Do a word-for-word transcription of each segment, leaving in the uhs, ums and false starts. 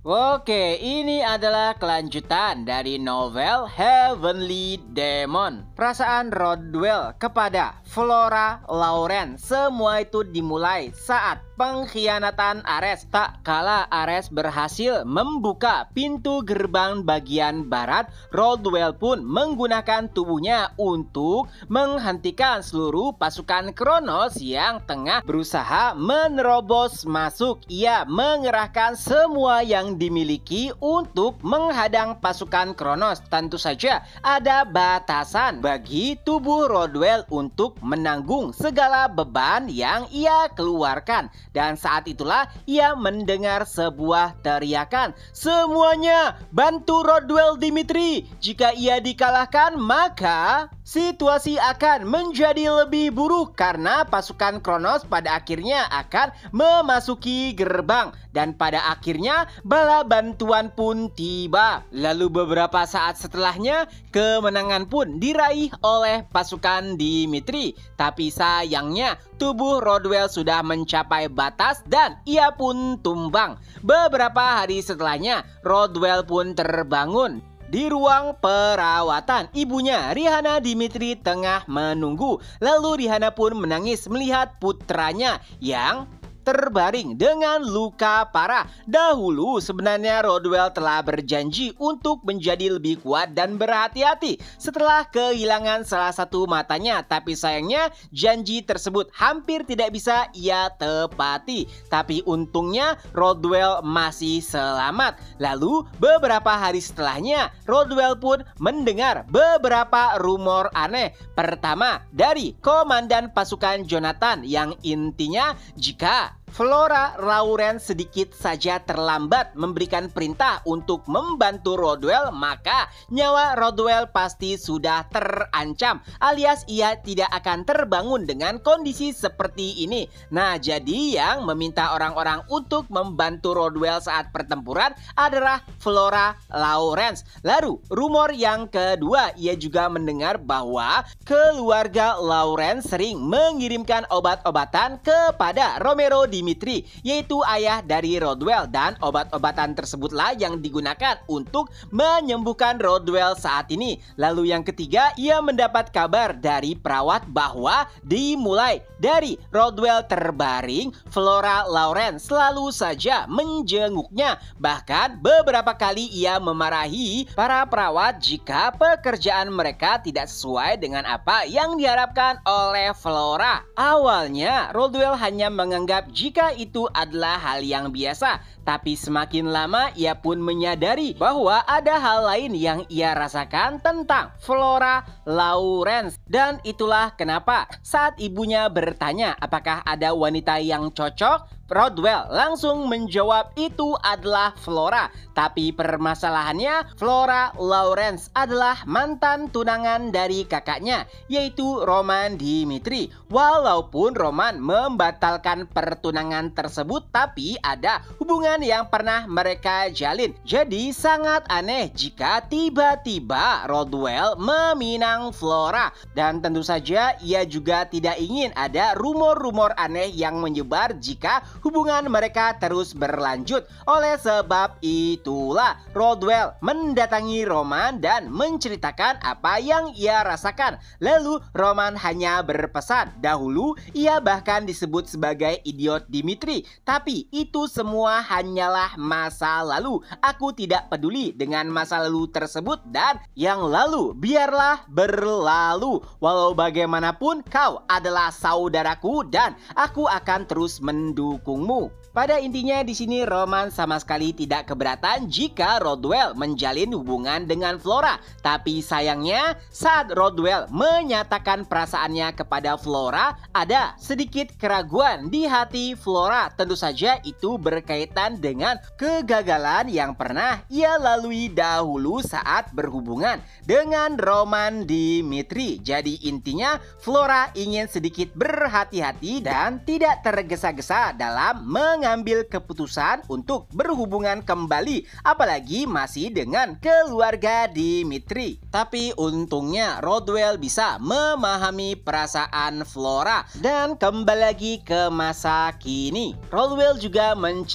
Oke, ini adalah kelanjutan dari novel Heavenly Demon. Perasaan Rodwell kepada Flora Lawrence semua itu dimulai saat pengkhianatan Ares. Tak kala Ares berhasil membuka pintu gerbang bagian barat, Rodwell pun menggunakan tubuhnya untuk menghentikan seluruh pasukan Kronos yang tengah berusaha menerobos masuk. Ia mengerahkan semua yang dimiliki untuk menghadang pasukan Kronos. Tentu saja ada batasan bagi tubuh Rodwell untuk menanggung segala beban yang ia keluarkan. Dan saat itulah ia mendengar sebuah teriakan, "Semuanya bantu Rodwell Dimitri! Jika ia dikalahkan maka situasi akan menjadi lebih buruk karena pasukan Kronos pada akhirnya akan memasuki gerbang." Dan pada akhirnya bala bantuan pun tiba. Lalu beberapa saat setelahnya kemenangan pun diraih oleh pasukan Dimitri. Tapi sayangnya tubuh Rodwell sudah mencapai batas dan ia pun tumbang. Beberapa hari setelahnya Rodwell pun terbangun. Di ruang perawatan, ibunya Rihanna Dimitri tengah menunggu. Lalu Rihanna pun menangis melihat putranya yang terbaring dengan luka parah. Dahulu sebenarnya Rodwell telah berjanji untuk menjadi lebih kuat dan berhati-hati setelah kehilangan salah satu matanya. Tapi sayangnya janji tersebut hampir tidak bisa ia tepati. Tapi untungnya Rodwell masih selamat. Lalu beberapa hari setelahnya Rodwell pun mendengar beberapa rumor aneh. Pertama dari komandan pasukan Jonathan yang intinya jika Flora Lawrence sedikit saja terlambat memberikan perintah untuk membantu Rodwell, maka nyawa Rodwell pasti sudah terancam, alias ia tidak akan terbangun dengan kondisi seperti ini. Nah, jadi yang meminta orang-orang untuk membantu Rodwell saat pertempuran adalah Flora Lawrence. Lalu rumor yang kedua, ia juga mendengar bahwa keluarga Lawrence sering mengirimkan obat-obatan kepada Romero Dimitri, yaitu ayah dari Rodwell, dan obat-obatan tersebutlah yang digunakan untuk menyembuhkan Rodwell saat ini. Lalu yang ketiga, ia mendapat kabar dari perawat bahwa dimulai dari Rodwell terbaring, Flora Lawrence selalu saja menjenguknya. Bahkan beberapa kali ia memarahi para perawat jika pekerjaan mereka tidak sesuai dengan apa yang diharapkan oleh Flora. Awalnya Rodwell hanya menganggap jika itu adalah hal yang biasa, tapi semakin lama ia pun menyadari bahwa ada hal lain yang ia rasakan tentang Flora Lawrence. Dan itulah kenapa saat ibunya bertanya apakah ada wanita yang cocok, Rodwell langsung menjawab itu adalah Flora. Tapi permasalahannya, Flora Lawrence adalah mantan tunangan dari kakaknya, yaitu Roman Dimitri. Walaupun Roman membatalkan pertunangan tersebut, tapi ada hubungan yang pernah mereka jalin. Jadi sangat aneh jika tiba-tiba Rodwell meminang Flora. Dan tentu saja ia juga tidak ingin ada rumor-rumor aneh yang menyebar jika hubungan mereka terus berlanjut. Oleh sebab itulah Rodwell mendatangi Roman dan menceritakan apa yang ia rasakan. Lalu Roman hanya berpesan, dahulu ia bahkan disebut sebagai idiot Dimitri, tapi itu semua hanyalah masa lalu. Aku tidak peduli dengan masa lalu tersebut, dan yang lalu biarlah berlalu. Walau bagaimanapun kau adalah saudaraku dan aku akan terus mendukungmu. Pada intinya di sini Roman sama sekali tidak keberatan jika Rodwell menjalin hubungan dengan Flora. Tapi sayangnya saat Rodwell menyatakan perasaannya kepada Flora, ada sedikit keraguan di hati Flora. Tentu saja itu berkaitan dengan kegagalan yang pernah ia lalui dahulu saat berhubungan dengan Roman Dimitri. Jadi intinya Flora ingin sedikit berhati-hati dan tidak tergesa-gesa dalam mengambil mengambil keputusan untuk berhubungan kembali, apalagi masih dengan keluarga Dimitri. Tapi untungnya Rodwell bisa memahami perasaan Flora. Dan kembali lagi ke masa kini, Rodwell juga menceritakan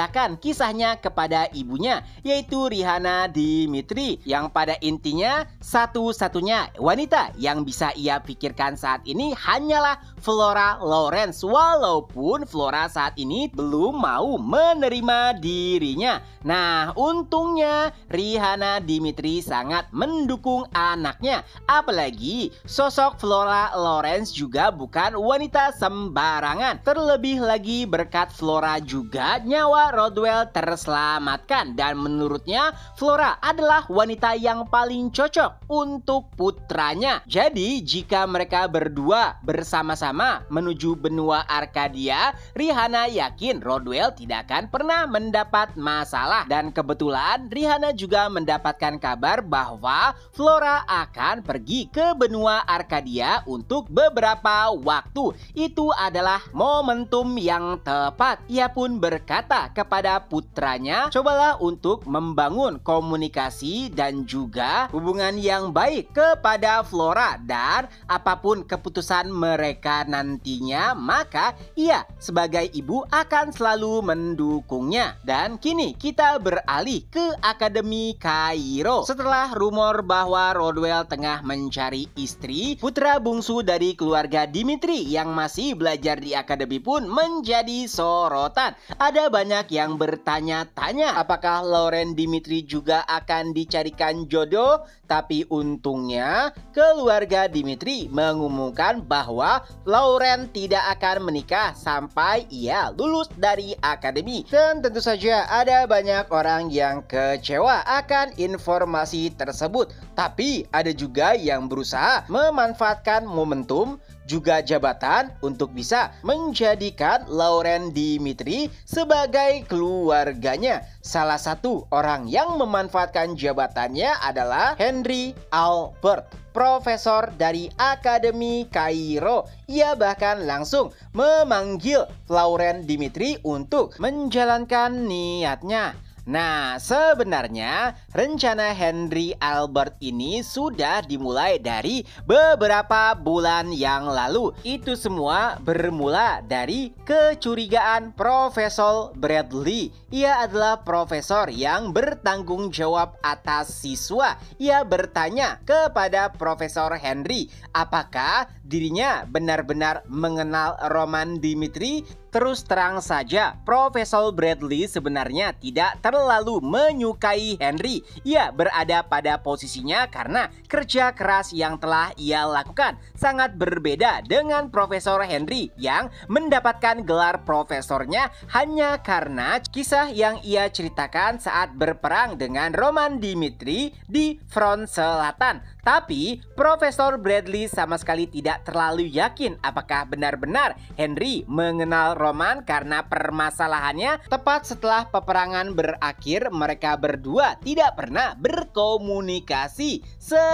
menceritakan kisahnya kepada ibunya, yaitu Rihanna Dimitri, yang pada intinya satu-satunya wanita yang bisa ia pikirkan saat ini hanyalah Flora Lawrence, walaupun Flora saat ini belum mau menerima dirinya. Nah, untungnya Rihanna Dimitri sangat mendukung anaknya, apalagi sosok Flora Lawrence juga bukan wanita sembarangan. Terlebih lagi berkat Flora juga nyawa Rodwell terselamatkan, dan menurutnya Flora adalah wanita yang paling cocok untuk putranya. Jadi jika mereka berdua bersama-sama menuju benua Arkadia, Rihanna yakin Rodwell tidak akan pernah mendapat masalah. Dan kebetulan Rihanna juga mendapatkan kabar bahwa Flora akan pergi ke benua Arkadia untuk beberapa waktu. Itu adalah momentum yang tepat. Ia pun berkata kepada putranya, cobalah untuk membangun komunikasi dan juga hubungan yang baik kepada Flora, dan apapun keputusan mereka nantinya, maka ia sebagai ibu akan selalu mendukungnya. Dan kini kita beralih ke Akademi Kairo. Setelah rumor bahwa Rodwell tengah mencari istri, putra bungsu dari keluarga Dimitri yang masih belajar di akademi pun menjadi sorotan. Ada banyak yang bertanya-tanya apakah Lauren Dimitri juga akan dicarikan jodoh, tapi untungnya keluarga Dimitri mengumumkan bahwa Lauren tidak akan menikah sampai ia lulus dari akademi. Dan tentu saja ada banyak orang yang kecewa akan informasi tersebut, tapi ada juga yang berusaha memanfaatkan momentum juga jabatan untuk bisa menjadikan Lauren Dimitri sebagai keluarganya. Salah satu orang yang memanfaatkan jabatannya adalah Henry Albert, profesor dari Akademi Kairo. Ia bahkan langsung memanggil Lauren Dimitri untuk menjalankan niatnya. Nah, sebenarnya rencana Henry Albert ini sudah dimulai dari beberapa bulan yang lalu. Itu semua bermula dari kecurigaan Profesor Bradley. Ia adalah profesor yang bertanggung jawab atas siswa. Ia bertanya kepada Profesor Henry apakah dirinya benar-benar mengenal Roman Dimitri. Terus terang saja, Profesor Bradley sebenarnya tidak terlalu menyukai Henry. Ia berada pada posisinya karena kerja keras yang telah ia lakukan sangat berbeda dengan Profesor Henry yang mendapatkan gelar profesornya hanya karena kisah yang ia ceritakan saat berperang dengan Roman Dimitri di front selatan. Tapi Profesor Bradley sama sekali tidak terlalu yakin apakah benar-benar Henry mengenal Roman, karena permasalahannya tepat setelah peperangan berakhir mereka berdua tidak pernah berkomunikasi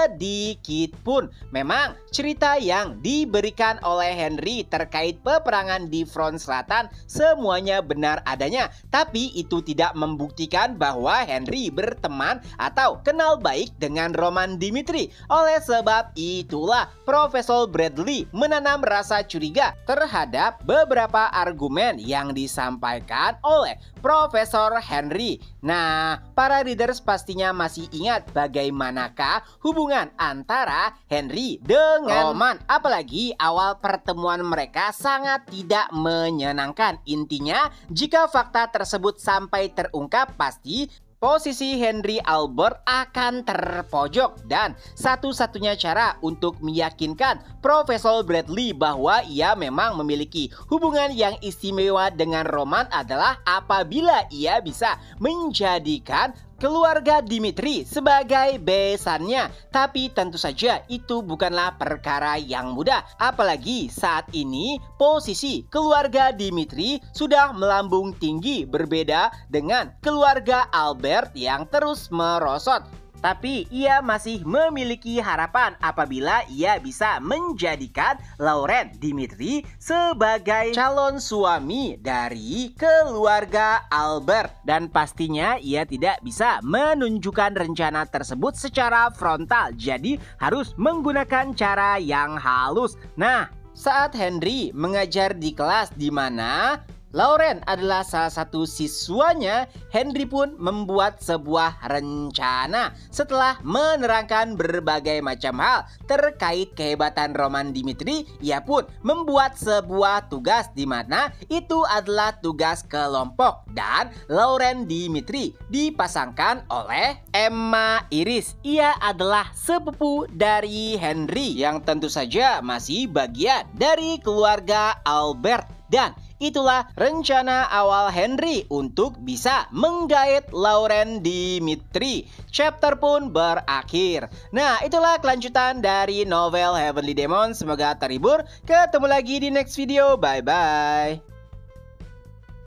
sedikit pun. Memang cerita yang diberikan oleh Henry terkait peperangan di front selatan semuanya benar adanya, tapi itu tidak membuktikan bahwa Henry berteman atau kenal baik dengan Roman Dimitri. Oleh sebab itulah Profesor Bradley menanam rasa curiga terhadap beberapa argumen yang disampaikan oleh Profesor Henry. Nah, para readers pastinya masih ingat bagaimanakah hubungan antara Henry dengan Roman. Apalagi awal pertemuan mereka sangat tidak menyenangkan. Intinya, jika fakta tersebut sampai terungkap, pasti posisi Henry Albert akan terpojok, dan satu-satunya cara untuk meyakinkan Profesor Bradley bahwa ia memang memiliki hubungan yang istimewa dengan Roman adalah apabila ia bisa menjadikan keluarga Dimitri sebagai besannya. Tapi tentu saja itu bukanlah perkara yang mudah, apalagi saat ini posisi keluarga Dimitri sudah melambung tinggi, berbeda dengan keluarga Albert yang terus merosot. Tapi ia masih memiliki harapan apabila ia bisa menjadikan Lauren Dimitri sebagai calon suami dari keluarga Albert. Dan pastinya ia tidak bisa menunjukkan rencana tersebut secara frontal, jadi harus menggunakan cara yang halus. Nah, saat Henry mengajar di kelas di mana Lauren adalah salah satu siswanya, Henry pun membuat sebuah rencana. Setelah menerangkan berbagai macam hal terkait kehebatan Roman Dimitri, ia pun membuat sebuah tugas di mana itu adalah tugas kelompok. Dan Lauren Dimitri dipasangkan oleh Emma Iris. Ia adalah sepupu dari Henry yang tentu saja masih bagian dari keluarga Albert. Dan itulah rencana awal Henry untuk bisa menggait Lauren Dimitri. Chapter pun berakhir. Nah, itulah kelanjutan dari novel Heavenly Demon. Semoga terhibur. Ketemu lagi di next video. Bye-bye.